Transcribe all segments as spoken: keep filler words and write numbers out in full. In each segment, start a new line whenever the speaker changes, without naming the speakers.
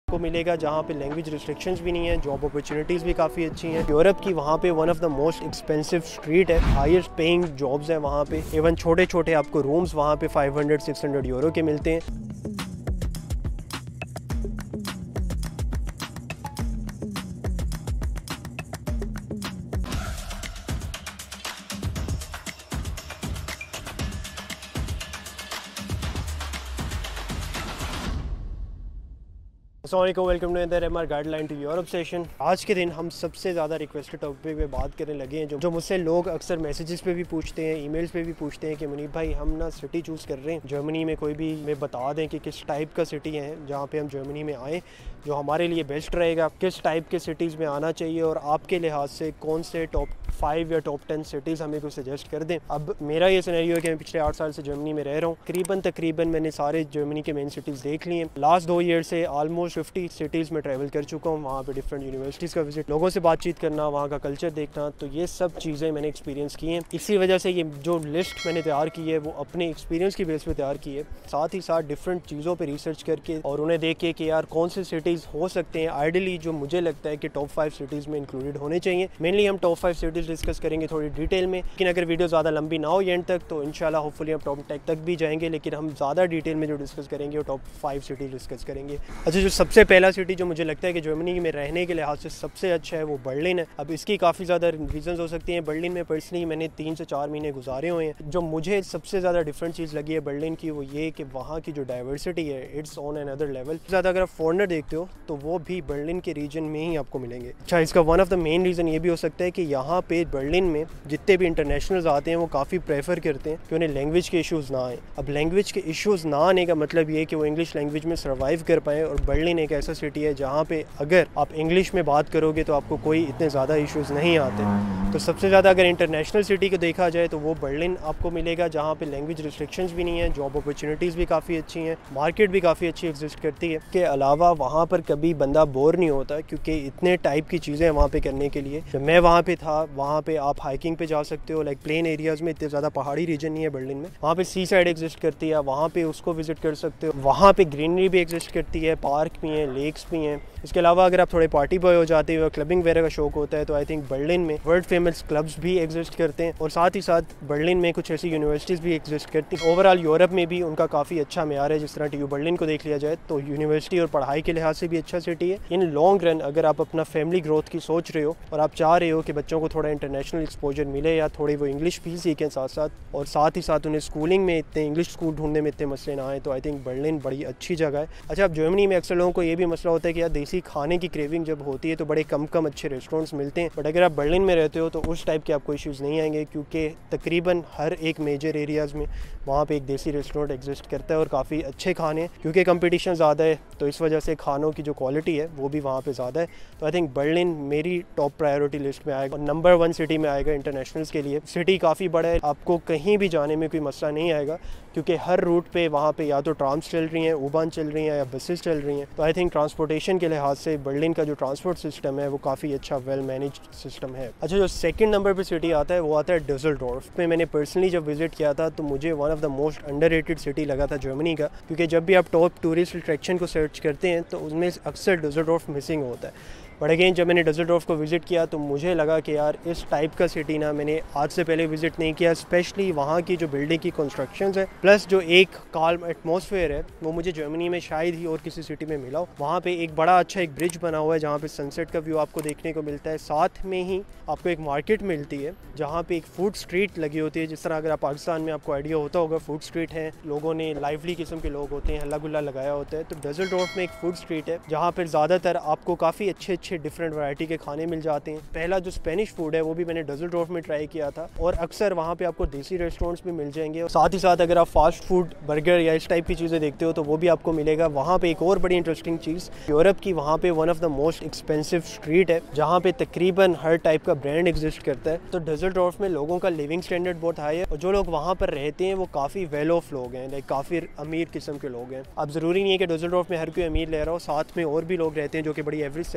आपको मिलेगा जहाँ पे लैंग्वेज रिस्ट्रिक्शंस भी नहीं है, जॉब अपॉर्चुनिटीज़ भी काफ़ी अच्छी हैं। यूरोप की वहाँ पे one of the most expensive street है, हाईएस्ट पेइंग जॉब्स हैं वहाँ पे। इवन छोटे छोटे आपको रूम्स वहाँ पे five hundred six hundred euro के मिलते हैं। अस्सलामुअलैकुम, welcome to other MR guideline to Europe session. आज के दिन हम सबसे ज़्यादा रिक्वेस्टेड टॉपिक पे बात करने लगे हैं, जो जो मुझसे लोग अक्सर मैसेजेस पे भी पूछते हैं, ईमेल्स पे भी पूछते हैं कि मुनीब भाई हम ना सिटी चूज़ कर रहे हैं जर्मनी में, कोई भी हमें बता दें कि किस टाइप का सिटी है जहाँ पे हम जर्मनी में आएँ जो हमारे लिए बेस्ट रहेगा, किस टाइप के सिटीज़ में आना चाहिए और आपके लिहाज से कौन से टॉप फाइव या टॉप टेन सिटीज़ हमें कुछ सजेस्ट कर दें। अब मेरा ये सिनेरियो है कि मैं पिछले आठ साल से जर्मनी में रह रहा हूँ। तकरीबन तकरीबन मैंने सारे जर्मनी के मेन सिटीज़ देख लिए हैं। लास्ट दो ईयर से आलमोस्ट फिफ्टी सिटीज़ में ट्रैवल कर चुका हूँ। वहाँ पे डिफरेंट यूनिवर्सिटीज़ का विजिट, लोगों से बातचीत करना, वहाँ का कल्चर देखना, तो ये सब चीज़ें मैंने एक्सपीरियंस की हैं। इसी वजह से ये जो लिस्ट मैंने तैयार की है वो अपने एक्सपीरियंस की बेस पर तैयार की है, साथ ही साथ डिफरेंट चीज़ों पर रिसर्च करके और उन्हें देख के कि यार कौन से सिटीज़ हो सकते हैं आइडियली जो मुझे लगता है कि टॉप फाइव सिटीज़ में इंक्लूडेड होने चाहिए। मेनली हम टॉप फाइव सिटीज़ डिस्कस करेंगे थोड़ी डिटेल में, लेकिन अगर वीडियो ज़्यादा लंबी ना हो एंड तक तो इंशाल्लाह होपफुली हम टॉप टेक तक भी जाएंगे, लेकिन हम ज़्यादा डिटेल में जो डिस्कस करेंगे वो टॉप फाइव सिटी डिस्कस करेंगे। अच्छा, जो सबसे पहला सिटी जो मुझे लगता है कि जर्मनी में रहने के लिहाज से सबसे अच्छा है वो बर्लिन है। अब इसकी काफ़ी ज़्यादा रीजंस हो सकती हैं। बर्लिन में पर्सनली मैंने तीन से चार महीने गुजारे हुए हैं। जो मुझे सबसे ज़्यादा डिफरेंट चीज़ लगी है बर्लिन की वो ये कि वहाँ की जो डाइवर्सिटी है इट्स ऑन अनदर लेवल। ज़्यादा अगर आप फॉरनर देखते हो तो वो भी बर्लिन के रीजन में ही आपको मिलेंगे। अच्छा, इसका one of the main reason ये भी हो सकता है कि यहाँ पे बर्लिन में जितने भी इंटरनेशनल्स आते हैं वो काफ़ी प्रेफर करते हैं कि उन्हें लैंग्वेज के इश्यूज़ ना आए। अब लैंग्वेज के इश्यूज़ ना आने का मतलब ये कि वो इंग्लिश लैंग्वेज में सर्वाइव कर पाएँ, और बर्लिन एक ऐसा सिटी है जहाँ पे अगर आप इंग्लिश में बात करोगे तो आपको कोई इतने ज़्यादा इश्यूज़ नहीं आते। तो सबसे ज़्यादा अगर इंटरनेशनल सिटी को देखा जाए तो वो बर्लिन आपको मिलेगा जहाँ पे लैंग्वेज रिस्ट्रिक्शंस भी नहीं है, जॉब अपॉर्चुनिटीज़ भी काफ़ी अच्छी हैं, मार्केट भी काफ़ी अच्छी एग्जिस्ट करती है। के अलावा वहाँ पर कभी बंदा बोर नहीं होता क्योंकि इतने टाइप की चीज़ें हैं वहाँ पे करने के लिए। जब मैं वहाँ पे था वहाँ पे आप हाइकिंग पे जा सकते हो, लाइक प्लेन एरियाज़ में, इतने ज़्यादा पहाड़ी रीजन नहीं है बर्लिन में। वहाँ पे सी साइड एग्जिस्ट करती है, वहाँ पे उसको विजिट कर सकते हो। वहाँ पे ग्रीनरी भी एग्जिस्ट करती है, पार्क भी हैं, लेक्स भी हैं। इसके अलावा अगर आप थोड़े पार्टी बॉय हो जाते हो, क्लबिंग वगैरह का शौक होता है तो आई थिंक बर्लिन में वर्ल्ड फेमस क्लब्स भी एग्जिस्ट करते हैं, और साथ ही साथ बर्लिन में कुछ ऐसी यूनिवर्सिटीज़ भी एग्जिस्ट करती हैं। ओवरऑल यूरोप में भी उनका काफ़ी अच्छा मेयार है। जिस तरह टीयू बर्लिन को देख लिया जाए तो यूनिवर्सिटी और पढ़ाई के लिहाज से भी अच्छा सिटी है। इन लॉन्ग रन अगर आप अपना फैमिली ग्रोथ की सोच रहे हो और आप चाह रहे हो कि बच्चों को थोड़ा इंटरनेशनल एक्सपोजर मिले या थोड़ी वो इंग्लिश भी सीखें साथ साथ, और साथ ही साथ उन्हें स्कूलिंग में इतने इंग्लिश स्कूल ढूंढने में इतने मसले ना आए, तो आई थिंक बर्लिन बड़ी अच्छी जगह है। अच्छा, अब जर्मनी में अक्सर लोगों को ये भी मसला होता है कि यार देसी खाने की क्रेविंग जब होती है तो बड़े कम कम अच्छे रेस्टोरेंट्स मिलते हैं, बट अगर आप बर्लिन में रहते हो तो उस टाइप के आपको इश्यूज़ नहीं आएंगे क्योंकि तकरीबन हर एक मेजर एरियाज़ में वहाँ पे एक देसी रेस्टोरेंट एग्जिस्ट करता है और काफ़ी अच्छे खाने हैं। क्योंकि कंपटीशन ज़्यादा है तो इस वजह से खानों की जो क्वालिटी है वो भी वहाँ पे ज़्यादा है। तो आई थिंक बर्लिन मेरी टॉप प्रायोरिटी लिस्ट में आएगा और नंबर वन सिटी में आएगा इंटरनेशनल्स के लिए। सिटी काफ़ी बड़ा है, आपको कहीं भी जाने में कोई मसला नहीं आएगा क्योंकि हर रूट पे वहाँ पे या तो ट्राम्स चल रही हैं, उबान चल रही हैं या बसेस चल रही हैं। तो आई थिंक ट्रांसपोर्टेशन के लिहाज से बर्लिन का जो ट्रांसपोर्ट सिस्टम है वो काफ़ी अच्छा वेल मैनेज सिस्टम है। अच्छा, जो सेकंड नंबर पे सिटी आता है वो आता है डुससेल्डोर्फ में। मैंने पर्सनली जब विजिट किया था तो मुझे one of the most underrated city लगा था जर्मनी का, क्योंकि जब भी आप टॉप टूरिस्ट अट्रैक्शन को सर्च करते हैं तो उसमें अक्सर डुससेल्डोर्फ मिसिंग होता है। बट अगेन जब मैंने डुससेल्डोर्फ को विज़िट किया तो मुझे लगा कि यार इस टाइप का सिटी ना मैंने आज से पहले विज़िट नहीं किया। स्पेशली वहाँ की जो बिल्डिंग की कंस्ट्रक्शंस है प्लस जो एक काल्म एटमॉस्फेयर है वो मुझे जर्मनी में शायद ही और किसी सिटी में मिला हो। वहाँ पे एक बड़ा अच्छा एक ब्रिज बना हुआ है जहाँ पे सनसेट का व्यू आपको देखने को मिलता है। साथ में ही आपको एक मार्केट मिलती है जहाँ पे एक फूड स्ट्रीट लगी होती है। जिस तरह अगर आप पाकिस्तान में आपको आइडिया होता होगा फूड स्ट्रीट है, लोगों ने लाइवली किस्म के लोग होते हैं, हल्ला गुल्ला लगाया होता है। तो डुससेल्डोर्फ में एक फूड स्ट्रीट है जहाँ पर ज़्यादातर आपको काफ़ी अच्छे अच्छे डिफरेंट वैरायटी के खाने मिल जाते हैं। पहला जो स्पेनिश फूड है वो भी मैंने डुससेल्डोर्फ में ट्राई किया था, और अक्सर वहाँ पे आपको देसी रेस्टोरेंट्स भी मिल जाएंगे। और साथ ही साथ अगर आप फास्ट फूड, बर्गर या इस टाइप की चीज़ें देखते हो तो वो भी आपको मिलेगा। वहाँ पे एक और बड़ी इंटरेस्टिंग चीज़, यूरोप की वहाँ पे one of the most expensive street है जहाँ पे तकरीबन हर टाइप का ब्रांड एग्जिस्ट करता है। तो डुससेल्डोर्फ में लोगों का लिविंग स्टैंडर्ड बहुत हाई है, और जो लोग वहाँ पर रहते हैं वो काफ़ी वेल ऑफ लोग हैं, लाइक काफ़ी अमीर किस्म के लोग हैं। अब ज़रूरी नहीं है कि डुससेल्डोर्फ में हर कोई अमीर ले रहा हो, साथ में और भी लोग रहते हैं जो कि बड़ी एवरेज सैलरीज ले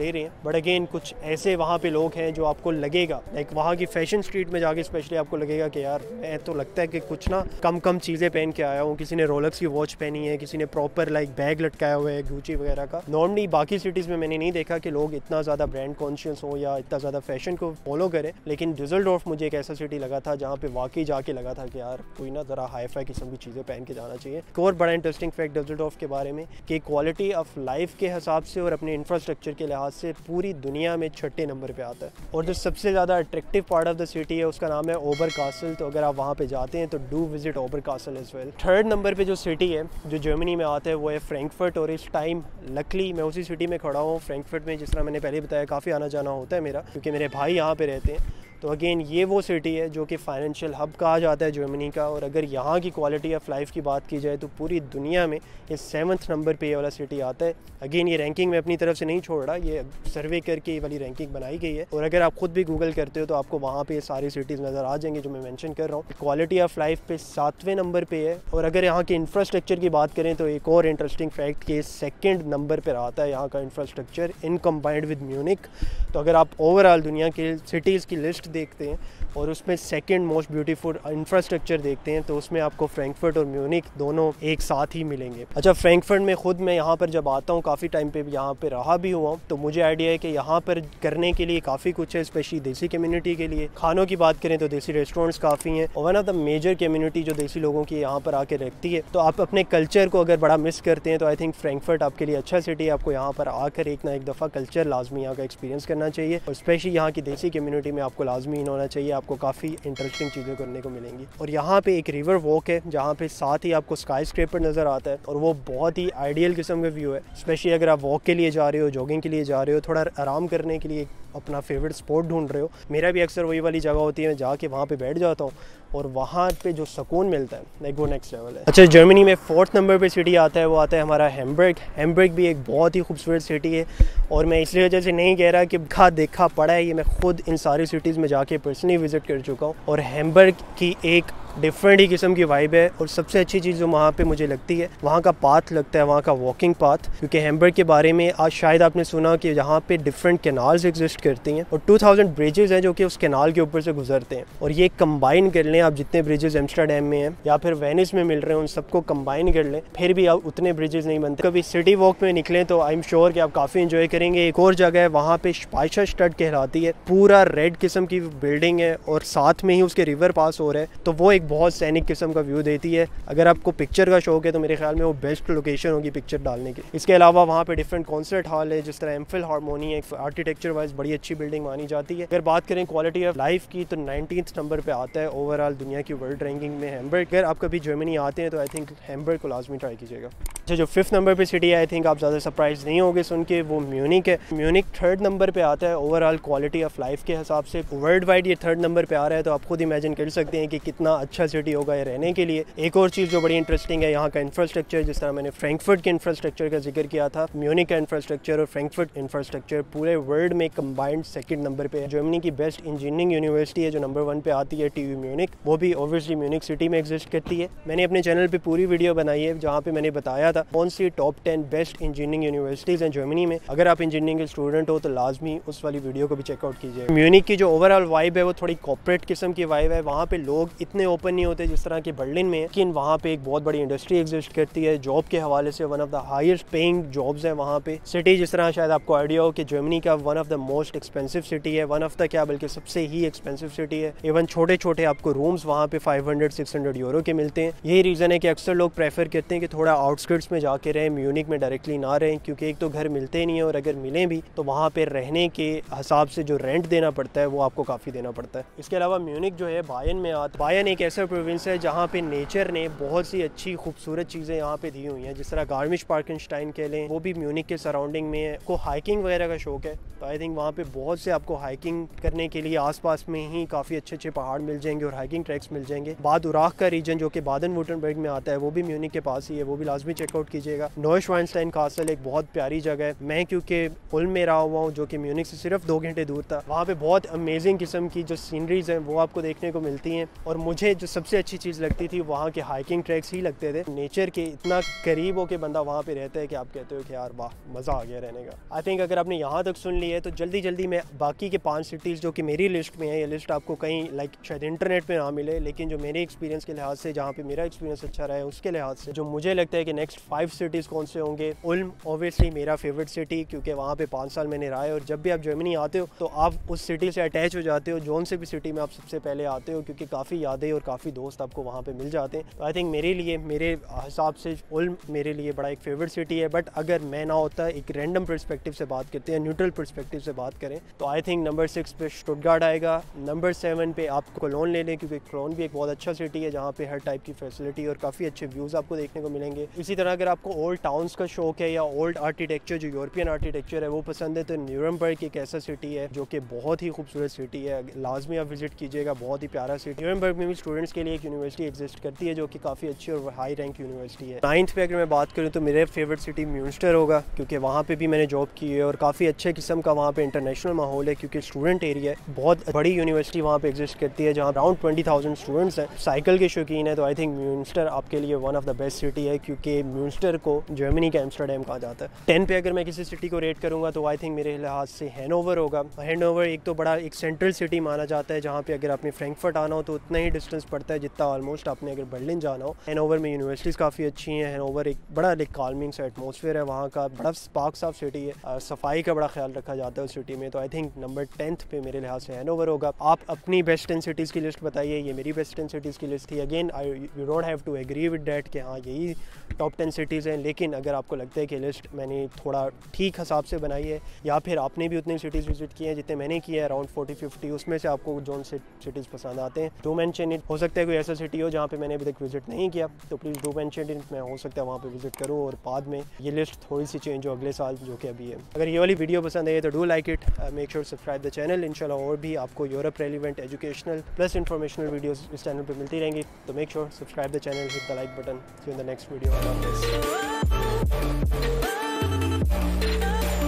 ले रहे हैं, बट अगेन कुछ ऐसे वहाँ पे लोग हैं जो आपको लगेगा लाइक वहाँ की फैशन स्ट्रीट में जाके स्पेशली आपको लगेगा कि यार मैं तो लगता है कि कुछ ना कम कम चीज़ें पहन के आया हूँ। किसी ने रोलेक्स की वॉच पहनी है, किसी ने प्रॉपर लाइक बैग लटकाया हुआ है गुची वगैरह का। नॉर्मली बाकी सिटीज़ में मैंने नहीं देखा कि लोग इतना ज़्यादा ब्रांड कॉन्शियस हो या इतना ज़्यादा फैशन को फॉलो करें, लेकिन डिसल्डोर्फ मुझे एक ऐसा सिटी लगा था जहाँ पे वाकई जाके लगा था कि यार कोई ना ज़रा हाई फाई किस्म की चीज़ें पहन के जाना चाहिए। एक और बड़ा इंटरेस्टिंग फैक्ट डिसल्डोर्फ के बारे में कि क्वालिटी ऑफ लाइफ के हिसाब से और अपने इंफ्रास्ट्रक्चर के लिहाज से पूरी दुनिया में छठे नंबर पे आता है। और जो सबसे ज़्यादा attractive part of the city है उसका नाम है ओबर कासल। तो अगर आप वहाँ पे जाते हैं तो do visit Oberkassel as well. Third number पे जो सिटी है जो जर्मनी में आता है वो है फ्रैंकफर्ट। और इस टाइम लकली मैं उसी सिटी में खड़ा हूँ फ्रैंकफर्ट में। जिस तरह मैंने पहले बताया काफ़ी आना जाना होता है मेरा, क्योंकि मेरे भाई यहाँ पे रहते हैं। तो अगेन ये वो सिटी है जो कि फाइनेंशियल हब कहा जाता है जर्मनी का। और अगर यहाँ की क्वालिटी ऑफ लाइफ की बात की जाए तो पूरी दुनिया में ये सेवन्थ नंबर पे ये वाला सिटी आता है। अगेन ये रैंकिंग मैं अपनी तरफ से नहीं छोड़ रहा, ये सर्वे करके ये वाली रैंकिंग बनाई गई है। और अगर आप खुद भी गूगल करते हो तो आपको वहाँ पे सारी सिटीज़ नज़र आ जाएंगी जो मैं मेंशन कर रहा हूँ। क्वालिटी ऑफ लाइफ पे सातवें नंबर पे है। और अगर यहाँ के इंफ्रास्ट्रक्चर की बात करें तो एक और इंटरेस्टिंग फैक्ट कि सेकेंड नंबर पर आता है यहाँ का infrastructure in combined with Munich. तो अगर आप ओवरऑल दुनिया के सिटीज़ की लिस्ट देखते हैं और उसमें सेकंड मोस्ट ब्यूटीफुल इंफ्रास्ट्रक्चर देखते हैं तो उसमें आपको फ्रैंकफर्ट और म्यूनिक दोनों एक साथ ही मिलेंगे। अच्छा, फ्रैंकफर्ट में खुद मैं यहाँ पर जब आता हूँ काफ़ी टाइम पे यहाँ पे रहा भी हुआ हूँ, तो मुझे आइडिया है कि यहाँ पर करने के लिए काफ़ी कुछ है, स्पेशली देसी कम्युनिटी के लिए। खानों की बात करें तो देसी रेस्टोरेंट्स काफ़ी हैं और one of the major community जो देसी लोगों की यहाँ पर आके रखती है। तो आप अपने कल्चर को अगर बड़ा मिस करते हैं तो आई थिंक फ्रैंकफर्ट आपके लिए अच्छा सिटी है। आपको यहाँ पर आकर एक ना एक दफ़ा कल्चर लाजमी यहाँ का एक्सपीरियंस करना चाहिए और स्पेशली यहाँ की देसी कम्युनिटी में आपको लाजमी इन होना चाहिए। आपको काफ़ी इंटरेस्टिंग चीज़ें करने को मिलेंगी। और यहाँ पे एक रिवर वॉक है जहाँ पे साथ ही आपको स्काई स्क्रैपर नज़र आता है और वो बहुत ही आइडियल किस्म का व्यू है। स्पेशली अगर आप वॉक के लिए जा रहे हो, जॉगिंग के लिए जा रहे हो, थोड़ा आराम करने के लिए अपना फेवरेट स्पॉट ढूंढ रहे हो। मेरा भी अक्सर वही वाली जगह होती है, मैं जाके वहाँ पे बैठ जाता हूँ और वहाँ पे जो सुकून मिलता है लाइक वो नेक्स्ट लेवल है। अच्छा, जर्मनी में फोर्थ नंबर पे सिटी आता है वो आता है हमारा हैम्बर्ग। हैम्बर्ग भी एक बहुत ही खूबसूरत सिटी है और मैं इसलिए वजह से नहीं कह रहा कि खा देखा पड़ा है, ये मैं खुद इन सारी सिटीज़ में जाके पर्सनली विज़िट कर चुका हूँ। और हैम्बर्ग की एक डिफरेंट ही किस्म की वाइब है। और सबसे अच्छी चीज़ जो वहाँ पे मुझे लगती है वहाँ का पाथ लगता है, वहाँ का वॉकिंग पाथ। क्योंकि हैम्बर्ग के बारे में आज शायद आपने सुना कि यहाँ पे डिफरेंट कैनाल्स एग्जिस्ट करती हैं और टू थाउजेंड ब्रिजेज़ हैं जो कि उस कैनाल के ऊपर से गुजरते हैं। और ये कंबाइन कर लें आप, जितने ब्रिजेज़ एम्स्टरडैम में हैं या फिर वेनिस में मिल रहे हैं उन सबको कंबाइन कर लें, फिर भी आप उतने ब्रिजेज़ नहीं बनते। कभी सिटी वॉक में निकलें तो आई एम श्योर कि आप काफ़ी इंजॉय करेंगे। एक और जगह है वहाँ पे स्पाइशा स्टड कहलाती है, पूरा रेड किस्म की बिल्डिंग है और साथ में ही उसके रिवर पास हो रहा है, तो वो एक बहुत सैनिक किस्म का व्यू देती है। अगर आपको पिक्चर का शौक है तो मेरे ख्याल में वो बेस्ट लोकेशन होगी पिक्चर डालने की। इसके अलावा वहाँ पे डिफरेंट कॉन्सर्ट हॉल है, जिस तरह एम्फिल हार्मोनी है, आर्किटेक्चर वाइज बड़ी अच्छी बिल्डिंग मानी जाती है। अगर बात करें क्वालिटी ऑफ लाइफ की तो नाइनटीन्थ नंबर पे आता है ओवरऑल दुनिया की वर्ल्ड रैंकिंग में हैम्बर्ग। अगर आप कभी जर्मनी आते हैं तो आई थिंक हैम्बर्ग को लाजमी ट्राई कीजिएगा। अच्छा, जो फिफ्थ नंबर पे सिटी है आई थिंक आप ज़्यादा सरप्राइज नहीं होंगे सुन के, वो म्यूनिक है। म्यूनिक थर्ड नंबर पे आता है ओवरऑल क्वालिटी ऑफ लाइफ के हिसाब से। वर्ल्ड वाइड ये थर्ड नंबर पे आ रहा है तो आप खुद इमेजिन कर सकते हैं कि कितना अच्छा सिटी होगा ये रहने के लिए। एक और चीज़ जो बड़ी इंटरेस्टिंग है यहाँ का इंफ्रास्ट्रक्चर। जिस तरह मैंने फ्रैंकफर्ट के इंफ्रास्ट्रक्चर का जिक्र किया था, म्यूनिक का इंफ्रास्ट्रक्चर और फ्रैंकफर्ट इंफ्रास्ट्रक्चर पूरे वर्ल्ड में कंबाइंड सेकंड नंबर पे है। जर्मनी की बेस्ट इंजीनियरिंग यूनिवर्सिटी है जो नंबर वन पे आती है, टीयू म्यूनिक, वो भी ऑब्वियसली म्यूनिक सिटी में एग्जिस्ट करती है। मैंने अपने चैनल पे पूरी वीडियो बनाई है जहाँ पे मैंने बताया था कौन सी top ten best engineering universities हैं जर्मनी में। अगर आप इंजीनियरिंग के स्टूडेंट हो तो लाजमी उस वाली वीडियो को भी चेकआउट कीजिए। म्यूनिक की जो ओवरऑल वाइब है वो थोड़ी कॉर्पोरेट किस्म की वाइब है। वहाँ पे लोग इतने ओपन नहीं होते जिस तरह के बर्लिन में है, लेकिन वहाँ पे एक बहुत बड़ी इंडस्ट्री एग्जिस्ट करती है। जॉब के हवाले से one of the highest paying jobs हैं वहाँ पे। सिटी जिस तरह शायद आपको आइडिया हो कि जर्मनी का one of the most expensive city है, वन ऑफ द क्या बल्कि सबसे ही एक्सपेंसिव सिटी है। इवन छोटे छोटे आपको रूम्स वहाँ पे five hundred six hundred euro के मिलते हैं। यही रीज़न है कि अक्सर लोग प्रेफर करते हैं कि थोड़ा आउटस्कर्ट्स में जाके रहें, म्यूनिक में डायरेक्टली ना रहें, क्योंकि एक तो घर मिलते नहीं है और अगर मिलें भी तो वहाँ पे रहने के हिसाब से जो रेंट देना पड़ता है वो आपको काफ़ी देना पड़ता है। इसके अलावा म्यूनिक जो है बायन में आता। बायन एक ऐसा प्रोविंस है जहाँ पे नेचर ने बहुत सी अच्छी खूबसूरत चीज़ें यहाँ पे दी हुई हैं, जिस तरह गार्मिश पार्कनस्टाइन कह लें, वो भी म्यूनिक के सराउंडिंग में है। को हाइकिंग वगैरह का शौक है तो आई थिंक वहाँ पे बहुत से आपको हाइकिंग करने के लिए आसपास में ही काफ़ी अच्छे अच्छे पहाड़ मिल जाएंगे और हाइकिंग ट्रैक्स मिल जाएंगे। बाद उराक का रीजन जो कि बादन वुर्टनबर्ग में आता है वो भी म्यूनिक के पास ही है, वो भी लाजमी चेकआउट कीजिएगा। नोयशवाइनस्टाइन कासल एक बहुत प्यारी जगह है। मैं क्योंकि उल्म में रहा हुआ हूँ जो कि म्यूनिक से सिर्फ दो घंटे दूर था, वहाँ पे बहुत अमेजिंग किस्म की जो सीनरीज हैं वो आपको देखने को मिलती हैं। और मुझे जो सबसे अच्छी चीज़ लगती थी वहाँ के हाइकिंग ट्रैक्स ही लगते थे। नेचर के इतना करीब हो के बंदा वहाँ पे रहता है कि आप कहते हो कि यार वाह मज़ा आ गया रहने का। आई थिंक अगर आपने यहाँ तक सुन लिया है तो जल्दी जल्दी मैं बाकी के पाँच सिटीज़ जो कि मेरी लिस्ट में है, ये लिस्ट आपको कहीं लाइक शायद इंटरनेट पे ना मिले, लेकिन जो मेरे एक्सपीरियंस के लिहाज से, जहाँ पे मेरा एक्सपीरियंस अच्छा रहा है उसके लिहाज से जो मुझे लगता है कि नेक्स्ट फाइव सिटीज़ कौन से होंगे। उल्म ऑब्वियसली मेरा फेवरेट सिटी, क्योंकि वहाँ पे पाँच साल मैंने रहा है और जब भी आप जर्मनी आते हो तो आप उस सिटी से अटैच हो जाते हो। जोन से भी सिटी में आप सबसे पहले आते हो क्योंकि काफ़ी यादें और काफ़ी दोस्त आपको वहाँ पे मिल जाते हैं। तो आई थिंक मेरे लिए, मेरे हिसाब से उल्म मेरे लिए बड़ा एक फेवरेट सिटी है। बट अगर मैं ना होता, एक रैंडम पर्सपेक्टिव से बात करते हैं, न्यूट्रल पर्सपेक्टिव से बात करें, तो आई थिंक नंबर सिक्स पे स्टुटगार्ट आएगा। नंबर सेवन पे आप कोलोन ले लें क्योंकि कोलोन भी एक बहुत अच्छा सिटी है जहाँ पे हर टाइप की फैसिलिटी और काफ़ी अच्छे व्यूज़ आपको देखने को मिलेंगे। इसी तरह अगर आपको ओल्ड टाउन्स का शौक है या ओल्ड आर्किटेक्चर, जो यूरोपियन आर्किटेक्चर है वो पसंद है, तो न्यूरमबर्ग एक ऐसा सिटी है जो कि बहुत ही खूबसूरत सिटी है, लाजमी आप विजिट कीजिएगा। बहुत ही प्यारा सिटी। न्यूरमबर्ग में भी स्टूडेंट्स के लिए एक यूनिवर्सिटी एग्जिस्ट करती है जो कि काफ़ी अच्छी और हाई रैंक यूनिवर्सिटी है। नाइन्थ पे अगर मैं बात करूँ तो मेरे फेवरेट सिटी म्यूंस्टर होगा क्योंकि वहाँ पे भी मैंने जॉब की है और काफ़ी अच्छे किस्म का वहाँ पे इंटरनेशनल माहौल है क्योंकि स्टूडेंट एरिया है। बहुत बड़ी यूनिवर्सिटी वहाँ पे एग्जिस्ट करती है जहाँ अराउंड ट्वेंटी थाउजेंड स्टूडेंट्स हैं। साइकिल के शौकीन है तो आई थिंक म्यूंस्टर आपके लिए one of the best city है क्योंकि म्यूंस्टर को जर्मनी का एम्स्टरडैम कहा जाता है। टेन पे अगर मैं किसी सिटी को रेट करूँगा तो आई थिंक मेरे लिहाज से हैनोवर होगा। हैनोवर एक तो बड़ा एक सेंट्रल सिटी माना जाता है जहाँ पे अगर आपने फ्रैंकफर्ट आना हो तो उतना ही डिस्टेंस पड़ता है जितना ऑलमोस्ट आपने अगर बर्लिन जाना हो। हैनोवर में यूनिवर्सिटीज़ काफ़ी अच्छी हैं। हैनोवर एक बड़ा एक काल्मिंग सा एटमॉस्फेयर है वहाँ का, बड़ा स्पार्क साफ सिटी है, सफाई का बड़ा ख्याल रखा जाता है उस सिटी में। तो आई थिंक नंबर टेंथ पे मेरे लिहाज से हैनोवर होगा। आप अपनी बेस्ट टेन सिटीज़ की लिस्ट बताइए। ये मेरी बेस्ट टेन सिटीज़ की लिस्ट थी। Again I you don't have to agree with that कि हाँ यही टॉप टेन सिटीज़ हैं, लेकिन अगर आपको लगता है कि लिस्ट मैंने थोड़ा ठीक हिसाब से बनाई है या फिर आपने भी उतनी सिटीज़ विजिट की हैं जितने मैंने किया है, अराउंड फोर्टी फिफ्टी, उसमें से आपको जोन से सिटीज़ पसंद आते हैं, डू मेंशन इट। हो सकता है कोई ऐसा सिटी हो जहाँ पे मैंने अभी तक विजिट नहीं किया तो प्लीज़ डू मेंशन इट। मैं हो सकता है वहाँ पे विजिट करूँ और बाद में ये लिस्ट थोड़ी सी चेंज हो अगले साल जो कि अभी है। अगर ये वाली वीडियो पसंद आई तो do like it, make sure subscribe the channel. इंशाल्लाह और भी आपको Europe relevant, educational plus informational videos इस चैनल पे मिलती रहेंगी। तो make sure subscribe the channel, hit the like button. See you in the next video.